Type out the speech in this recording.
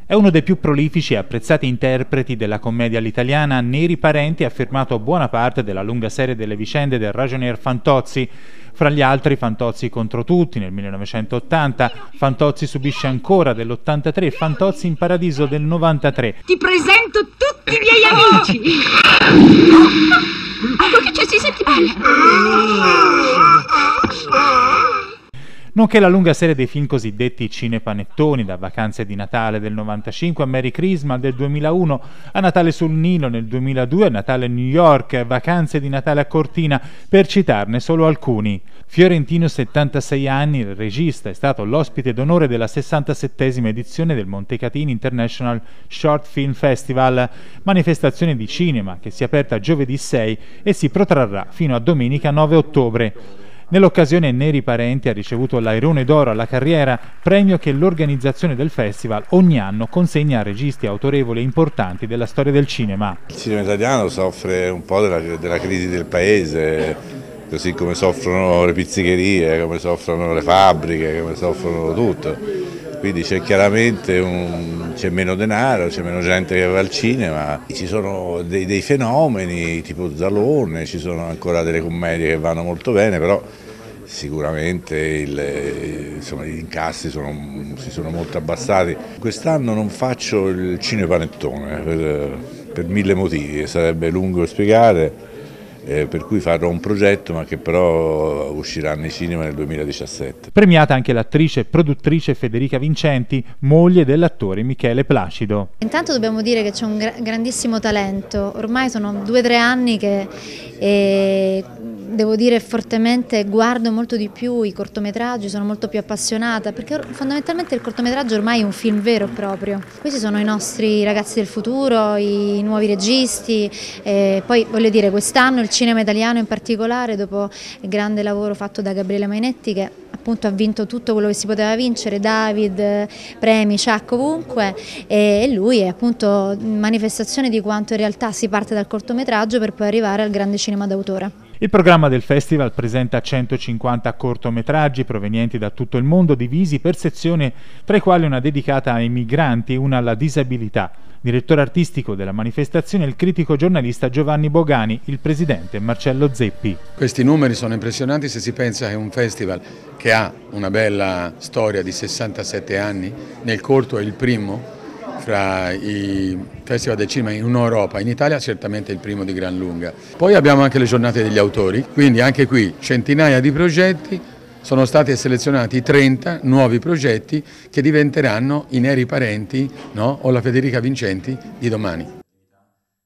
È uno dei più prolifici e apprezzati interpreti della commedia all'italiana. Neri Parenti ha firmato buona parte della lunga serie delle vicende del ragionier Fantozzi, fra gli altri Fantozzi contro tutti nel 1980, Fantozzi subisce ancora dell'83 e Fantozzi in paradiso del 93. Ti presento tutti i miei amici! Ecco che c'è, si senti bene! Nonché la lunga serie dei film cosiddetti cinepanettoni, da Vacanze di Natale del 95 a Merry Christmas del 2001, a Natale sul Nilo nel 2002, a Natale a New York, Vacanze di Natale a Cortina, per citarne solo alcuni. Fiorentino, 76 anni, il regista, è stato l'ospite d'onore della 67esima edizione del Montecatini International Short Film Festival, manifestazione di cinema che si è aperta giovedì 6 e si protrarrà fino a domenica 9 ottobre. Nell'occasione Neri Parenti ha ricevuto l'Airone d'Oro alla carriera, premio che l'organizzazione del festival ogni anno consegna a registi autorevoli e importanti della storia del cinema. Il cinema italiano soffre un po' della crisi del paese, così come soffrono le pizzicherie, come soffrono le fabbriche, come soffrono tutto. Quindi c'è chiaramente c'è meno denaro, c'è meno gente che va al cinema, ci sono dei fenomeni tipo Zalone, ci sono ancora delle commedie che vanno molto bene, però sicuramente insomma, gli incassi si sono molto abbassati. Quest'anno non faccio il cinepanettone per 1000 motivi, sarebbe lungo spiegare. Per cui farò un progetto ma che però uscirà nei cinema nel 2017. Premiata anche l'attrice e produttrice Federica Vincenti, moglie dell'attore Michele Placido. Intanto dobbiamo dire che c'è un grandissimo talento, ormai sono 2 o 3 anni che devo dire fortemente guardo molto di più i cortometraggi, sono molto più appassionata perché fondamentalmente il cortometraggio ormai è un film vero e proprio. Questi sono i nostri ragazzi del futuro, i nuovi registi, poi voglio dire quest'anno il cinema italiano in particolare, dopo il grande lavoro fatto da Gabriele Mainetti che appunto ha vinto tutto quello che si poteva vincere, David, premi, Ciacco, ovunque, e lui è appunto manifestazione di quanto in realtà si parte dal cortometraggio per poi arrivare al grande cinema d'autore. Il programma del festival presenta 150 cortometraggi provenienti da tutto il mondo, divisi per sezioni, tra i quali una dedicata ai migranti e una alla disabilità. Direttore artistico della manifestazione il critico giornalista Giovanni Bogani, il presidente Marcello Zeppi. Questi numeri sono impressionanti se si pensa che è un festival che ha una bella storia di 67 anni, nel corto è il primo fra i festival del cinema in Europa, in Italia certamente il primo di gran lunga. Poi abbiamo anche le giornate degli autori, quindi anche qui centinaia di progetti, sono stati selezionati 30 nuovi progetti che diventeranno i Neri Parenti, no? O la Federica Vincenti di domani.